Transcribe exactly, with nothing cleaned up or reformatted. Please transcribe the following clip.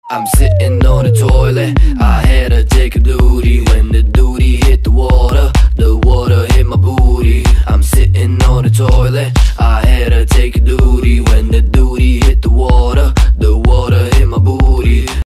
I'm sitting on the toilet, I had to take a duty. When the duty hit the water, the water hit my booty. I'm sitting on the toilet,